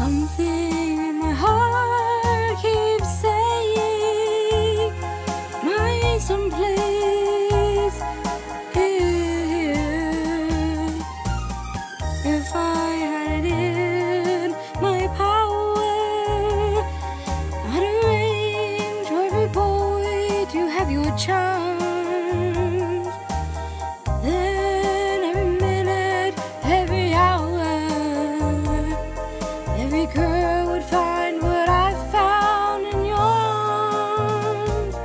Something in my heart keeps saying, my someplace here. If I had it in my power, I'd arrange for every boy to have your charms. Then every minute, every hour, every girl would find what I found in your arms.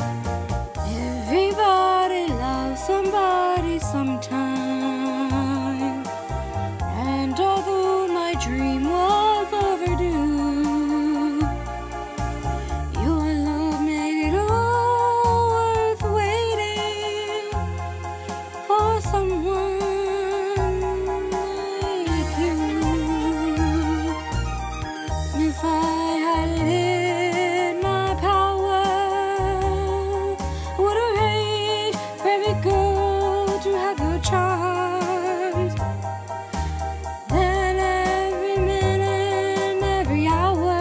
Everybody loves somebody sometime, and although my dream was overdue, your love made it all worth waiting for someone like you. If I had it in my power, I would arrange for every girl to have your charms. Then every minute, every hour,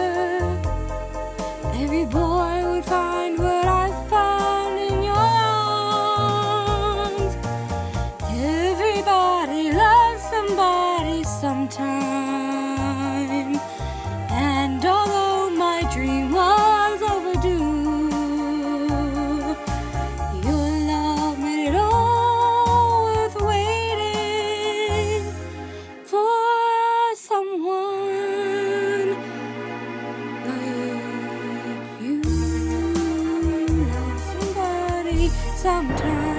every boy would find what I found in your arms. Everybody loves somebody sometime, and although my dream was overdue, your love made it all worth waiting for someone like you. Love somebody sometime.